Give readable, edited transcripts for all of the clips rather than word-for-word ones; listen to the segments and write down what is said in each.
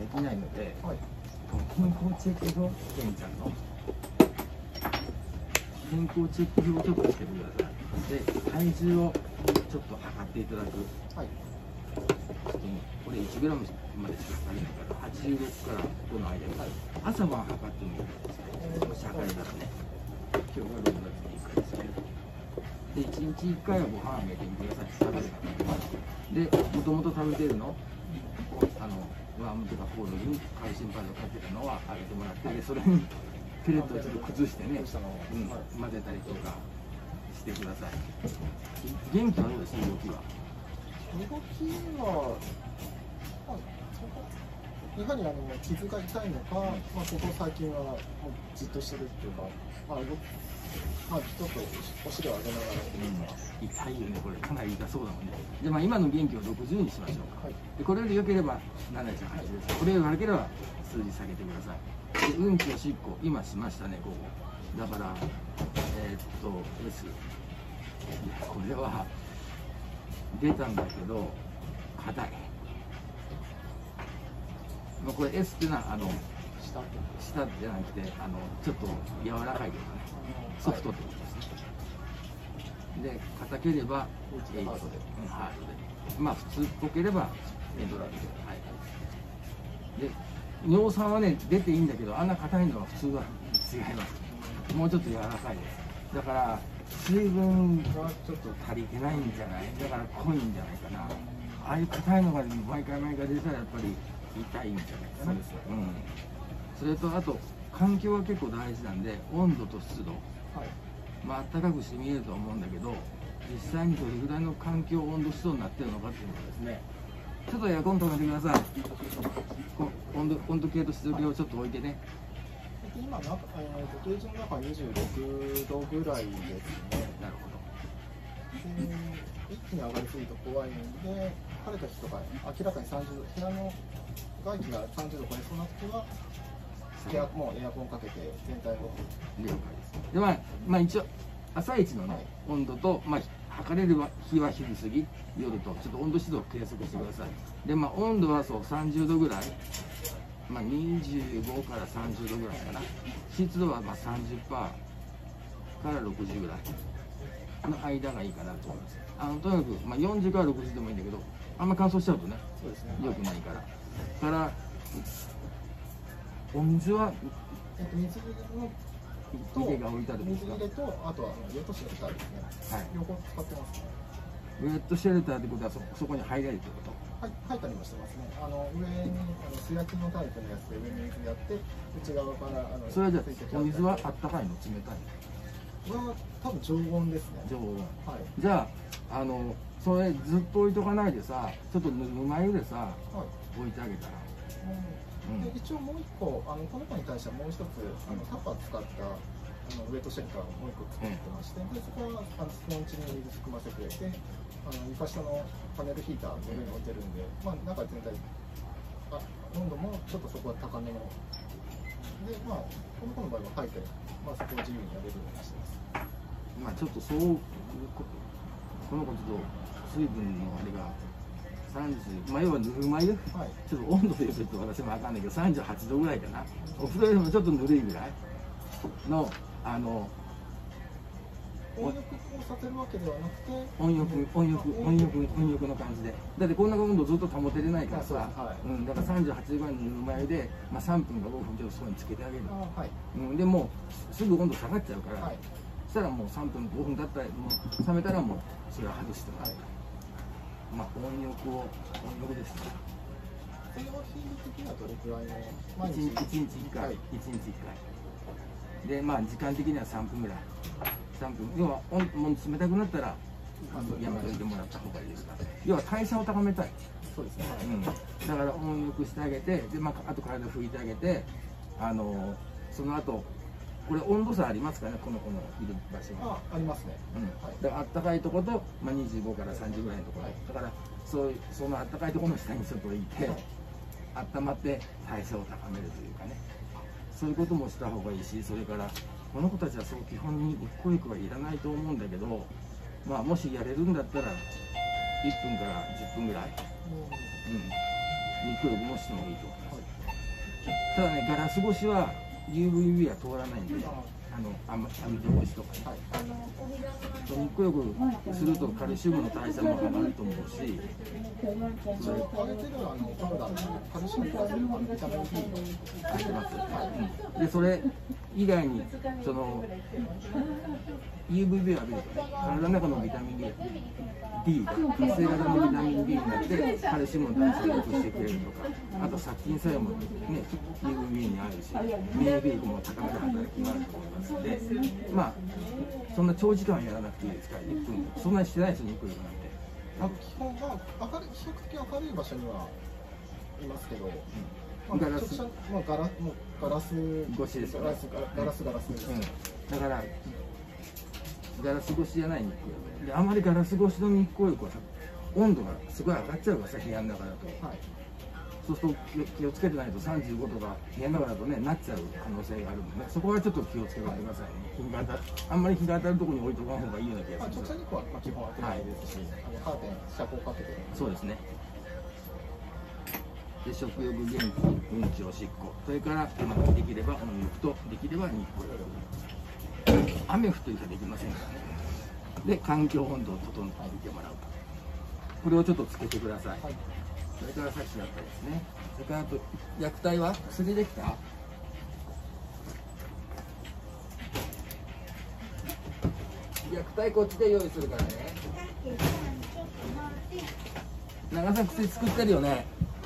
できないので、 はい、 健康チェック表、ケンちゃんの健康チェック表をちょっとつけてください。で、体重をちょっと測っていただく。 はい、 これ1グラムまでしか測れないから、86から5の間に、朝晩測ってみてください。もし測れたらね。今日は6月3日ですけど。で、1日1回はご飯あげてみてください。食べる方で、もともと食べてるの、ワームとかコオロギにカルシウムパウダーをかけたのはあげてもらって、でそれにペレットをちょっと崩してね、混ぜたりとかしてください。元気はどうですか、動きは。 動きは、やはり傷が痛いのか、ここ最近はもうじっとしてるっていうか、ちょっとお尻を上げながらっていうか、 痛いよね、これ、かなり痛そうだもんね。で、今の元気を60にしましょうか。 はい、 でこれより良ければ78です。これより悪ければ数字下げてください。で、うんちおしっこ、今しましたね、ここ。だから、S。いや、これは出たんだけど、硬い。これ S っていうのは下じゃなくてちょっと柔らかいとかね、ソフトってことですね。で、硬ければ8で、ハードで、普通っぽければエンドラインで、はい。で、尿酸はね出ていいんだけど、あんな硬いのは普通は違います。もうちょっと柔らかいです。だから水分がちょっと足りてないんじゃない。だから濃いんじゃないかな。ああいう硬いのが毎回出たらやっぱり痛いんじゃないかな。それとあと環境は結構大事なんで、温度と湿度、暖かくして見えると思うんだけど、実際にどれぐらいの環境温度湿度になってるのかっていうのがですね、ちょっとエアコン止めてください。温度計と湿度計をちょっと置いてね。 今ゲージの中は26度ぐらいですね。 なるほど。 一気に上がりすぎると怖いので、晴れた日とか明らかに30度、部屋の外気が30度超えそうな時はもうエアコンかけて全体を了解です。で、一応朝一のね、温度と測れる日は昼過ぎ、夜とちょっと温度湿度を計測してください。で、温度はそう30度ぐらい、25から30度ぐらいかな。湿度は30%から60ぐらいの間がいいかなと思います。とにかく40から60でもいいんだけど、あんま乾燥しちゃうとね、良くないから。からお水は水入れが置いてあるんですか。 水入れと、あとはウェットシェルターですね。はい、両方使ってますね。 ウェットシェルターってことはそこに入れるってこと。 はい、入ったりもしてますね。上に素焼きのタイプのやつで上に水やって、内側からそれはじゃあお水はあったかいの、冷たいの？は多分常温ですね。 常温。 はい。 じゃあそれずっと置いとかないでさ、ちょっとぬるま湯でさ、置いてあげたら。 で一応もう一個この子に対してはもう一つタッパー使ったウェットシェルターをもう一個作ってまして、でそこはスポンジに水含ませてで床下のパネルヒーターの上に置いてるんで、中全体温度もちょっとそこは高めので、この子の場合は書いて、そこを自由にやれるようにしてます。 ちょっとこの子ちょっと水分のあれが30、要はぬるま湯、ちょっと温度で言うと私も分かんないけど38度ぐらいかな。お風呂よりもちょっとぬるいぐらいの温浴をさせるわけではなくて温浴の感じで、だってこんな温度ずっと保てれないからさ、だから38度ぐらいのぬるま湯で、3分か5分ちょっとそこにつけてあげる。でもうすぐ温度下がっちゃうから、そしたらもう3分5分経ったらもう冷めたらもうそれを外してもらう。温浴ですね。 それは頻度的にはどれくらいの 1日1回で、時間的には3分ぐらい。3分、要はもう冷たくなったらやめといてもらった方がいいですから。要は代謝を高めたい。 そうですね。 だから温浴してあげて、であと体拭いてあげて、その後これ温度差ありますかね、この子のいる場所は。 ありますね。 だからあったかいところと、25から30ぐらいのところ、だからそのあったかいところの下にちょっと置いて、温まって代謝を高めるというかね、そういうこともした方がいいし、それからこの子たちは基本に日光浴はいらないと思うんだけど、もしやれるんだったら1分から10分ぐらい、日光浴もしてもいいと思います。 ただね、ガラス越しは UVB は通らないんで、網戸越しとかね、日光浴するとカルシウムの代謝も上がると思うし、 それあげてるパウダーにカルシウムとビタミン B の入ってます。で、それ以外にその UVB を浴びるとね、体の中のビタミン D が活性型のビタミン D になってカルシウムの代謝を良くしてくれるとか、あと殺菌作用もね UVB にあるし、免疫力も高める働きもあると思いますので、まあそんな長時間やらなくていいですから、1分そんなにしてないですよ、日光浴なんて。 基本は比較的明るい場所にはいますけど、 ガラス、 ガラス越しですよね。 ガラスです、 だからガラス越しじゃない日光浴で、あまりガラス越しの日光浴はさ、温度がすごい上がっちゃうからさ、部屋の中だと、そうすると気をつけてないと35度が部屋の中だとね、なっちゃう可能性があるんでね、そこはちょっと気をつけてくださいね。あんまり日が当たるところに置いとかない方がいいような気がします。 直射日光は基本当てないですし、カーテン遮光かけてる。 そうですね。で、食欲、元気、うんち、おしっこ、それからできればお水と、できれば日光浴。雨降ってる人はできませんからね。で、環境温度を整えてもらう。これをちょっとつけてください。それからさっきだったですね。それからあと薬体は薬できた？薬体こっちで用意するからね。長さん薬作ってるよね。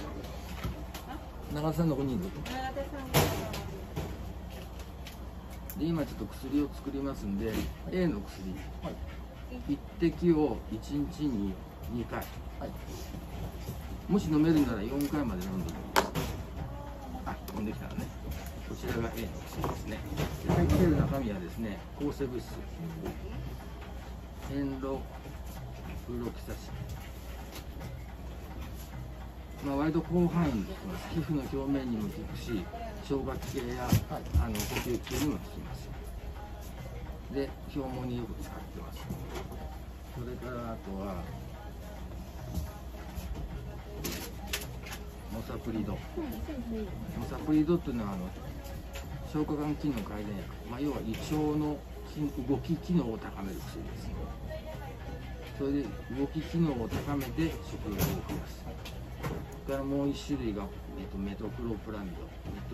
長田さんどこにいる？で、今ちょっと薬を作りますんで、A の薬、1滴を1日に2回、もし飲めるなら4回まで飲んでもいいです。あ、飲んできたらね。こちらが A の薬ですね。入っている中身はですね、抗生物質、ヘンロフロキサシン。割と広範囲に効きます。皮膚の表面にも効くし、消化器系や、呼吸器系にも効きます。で、表毛によく使ってます。それからあとはモサプリド。モサプリドっていうのは消化管機能改善薬、要は胃腸の動き機能を高める薬です。それで動き機能を高めて食欲を増やす。それからもう一種類が、メトクロプラミド、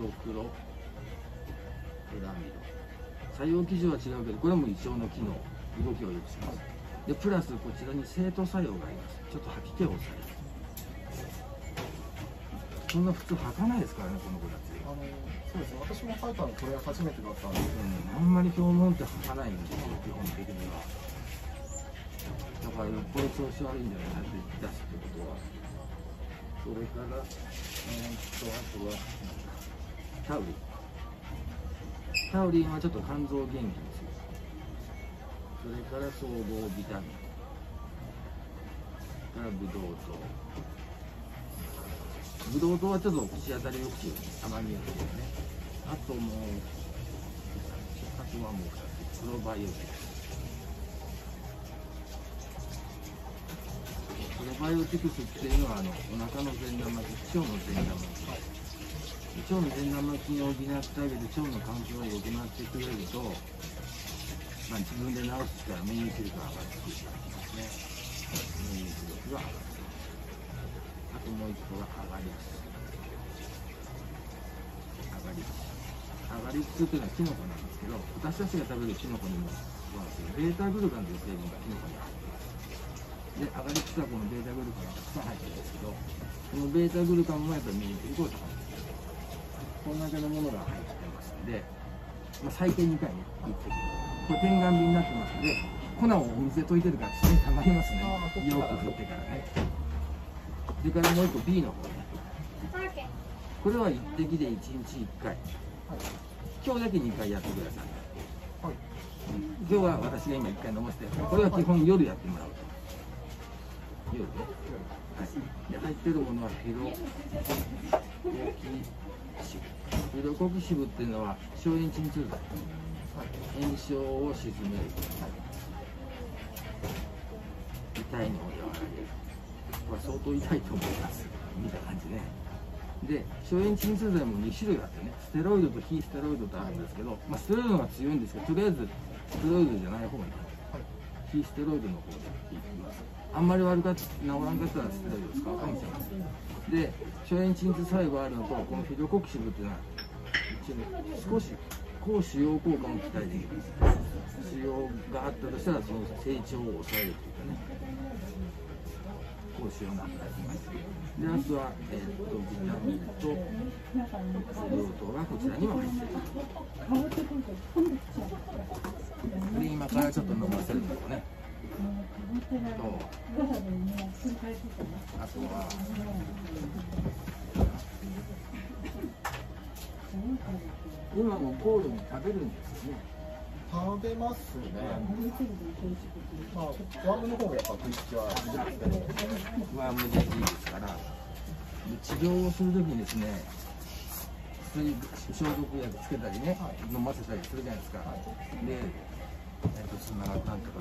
作用基準は違うけど、これも胃腸の機能、動きを良くします。で、プラスこちらに生徒作用があります。ちょっと吐き気を抑える。そんな普通吐かないですからね、この子たち。 そうですね、私も吐いたのこれ初めてだったんで、 あんまり表面って吐かないんですよ、基本的には。だからよっぽど調子悪いんじゃないかって出すってことは。それから、あとはタウリン。タウリンはちょっと肝臓を元気にする。それから総合ビタミン。それからブドウ糖。ブドウ糖はちょっと口当たりよくしよう。甘みをつけてね。あとはもう2つ。プロバイオティクス。プロバイオティクスっていうのはお腹の善玉菌、腸の善玉菌、腸の善玉菌を補ってあげて腸の環境が良くなってくれると、自分で治す力、免疫力が上がってくるからですね。免疫力が上がる。あともう一個がアガリクス。アガリクスというのはキノコなんですけど、私たちが食べるキノコにもそうなんですけど、ベータグルカンという成分がキノコに入っています。で、アガリクスはこのベータグルカンがたくさん入ってるんですけど、このベータグルカンもやっぱり免疫力を高めてくる。こんだけのものが入ってますんで、最低2回ね、1滴。これ点眼瓶になってますので、粉をお水で溶いてるから自然に溜まりますね。よく振ってからね。それからもう1個 B の方ね。これは1滴で1日1回。今日だけ2回やってください。今日は私が今1回飲ませて、これは基本夜やってもらうと。夜ね。で、入ってるものはヘロコキシブっていうのは消炎鎮痛剤。炎症を鎮める。痛いのを和らげる。これ相当痛いと思います。見た感じね。 で消炎鎮痛剤も2種類あってね、ステロイドと非ステロイドとあるんですけど、まあ、ステロイドが強いんですけど、とりあえずステロイドじゃない方がいい、非ステロイドの方でいきます。あんまり悪かった治らんかったらステロイドを使うかもしれません。で消炎鎮痛作用があるのと、このフィドコキシブっていうのは少し抗腫瘍効果も期待できるんです。腫瘍があったとしたらその成長を抑えるというかね、抗腫瘍なんかできます。であとは、ビタミンと養糖がこちらにも入っている。で今からちょっと飲ませるのをね、あとは今もコールに食べるんですよね。 食べますね。まあワームの方がやっぱ食いつきは出ますけど、 ワームでいいですから。で治療をするときにですね、消毒薬つけたりね、飲ませたりするじゃないですか。で、つながったんとか